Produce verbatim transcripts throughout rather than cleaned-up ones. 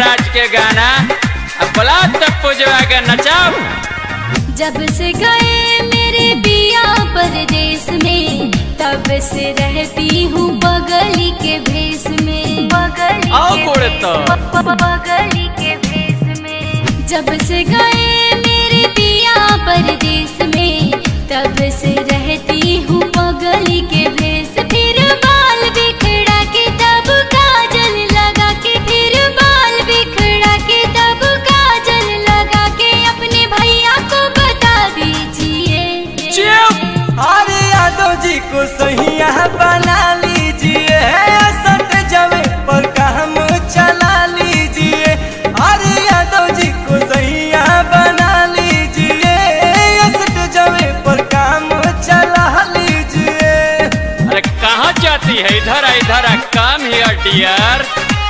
राज के गाना अब बोला तब पूजवा के नचाओ। जब से गए मेरे पिया परदेश में, तब से रहती हूँ बगली के भेष में। बगली आओ कोड़े तो बगली के भेष में। जब से गए मेरे पिया परदेश में, तब से रहती हूँ बगली के भेष। फिर बाल बिखरा के तब काजल लगा के, फिर बाल बिखरा के तब काजल लगा के अपने भैया को बता दीजिए। अरे यादव जी को सैया बना लीजिए, सट जमे पर काम चला लीजिए। अरे यादव जी को सैया बना लीजिए, सट जमे पर काम चला लीजिए। अरे कहाँ जाती है? इधर आ इधर आ, काम हियर डियर।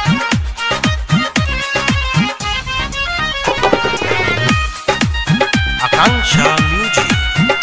आकांक्षा म्यूजिक।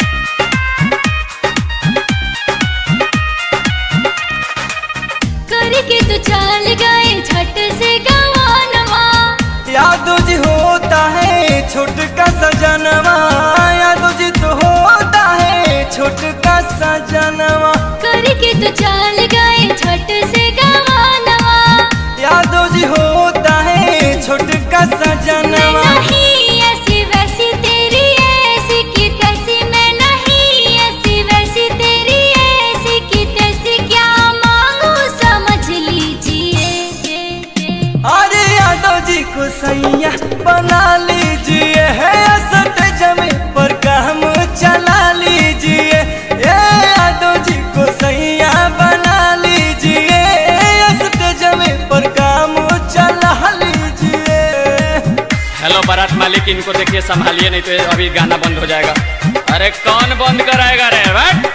करके तो चाल गए झट से गवानवा। यादव जी होता है छोटका सजनवा, यादव जी तो होता है छोटका सजनवा। करके तो चाल गए झट से गवानवा। यादव जी होता है छोटका सजनवा। मैं नहीं ऐसी वैसी तेरी ऐसी की तैसी, मैं नहीं ऐसी वैसी तेरी ऐसी की तैसी, क्या मांगू समझ लीजिए। अरे यादव जी को सैया बना लीजिए, सट जमे पर काम चला लीजिए। यादव जी को सैया बना लीजिए, सट जमे पर काम चला लीजिए। हेलो बारात मालिक, इनको देखिए संभालिए, नहीं तो अभी गाना बंद हो जाएगा। अरे कौन बंद कराएगा रे?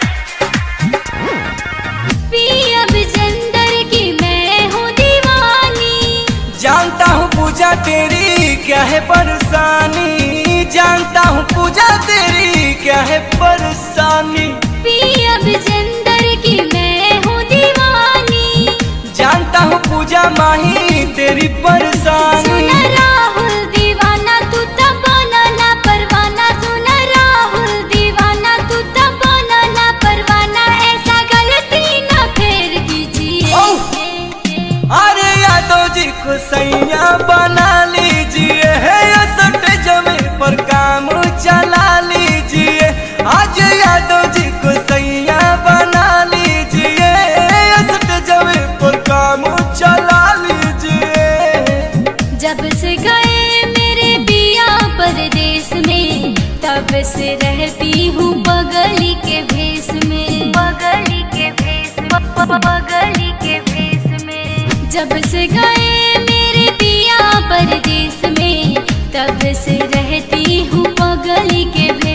पिया विजेंद्र की मैं हूँ दीवानी। जानता हूँ पूजा तेरी क्या है परेशानी, जानता हूँ पूजा तेरी क्या है परेशानी। पिया विजेंद्र की मैं हूँ दीवानी। जानता हूँ पूजा माही तेरी परेशानी। सुना राहुल दीवाना तू तो बना ना परवाना, सुना राहुल दीवाना तू तो बना ना परवाना, ऐसा गलती ना फिर कीजिए। अरे यादव जी को सैया बना लीजिए, सट जमे पर काम चला लीजिए। आज यादव जी को सैया बना लीजिए, सट जमे पर काम चला लीजिए। जब से गए मेरे पिया परदेश में, तब से रहती हूँ बगली के भेष में। बगली के भेष बगली के भेष में। जब से गए मेरे पिया परदेश में, तब से रहती हूँ बगली के भेष।